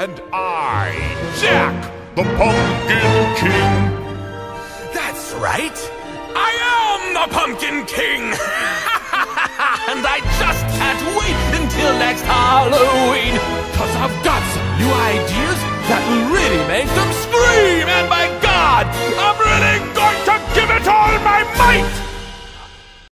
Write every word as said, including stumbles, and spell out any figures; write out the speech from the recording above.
And I, Jack, the Pumpkin King. That's right! I am the Pumpkin King! And I just can't wait until next Halloween! Cause I've got some new ideas that will really make them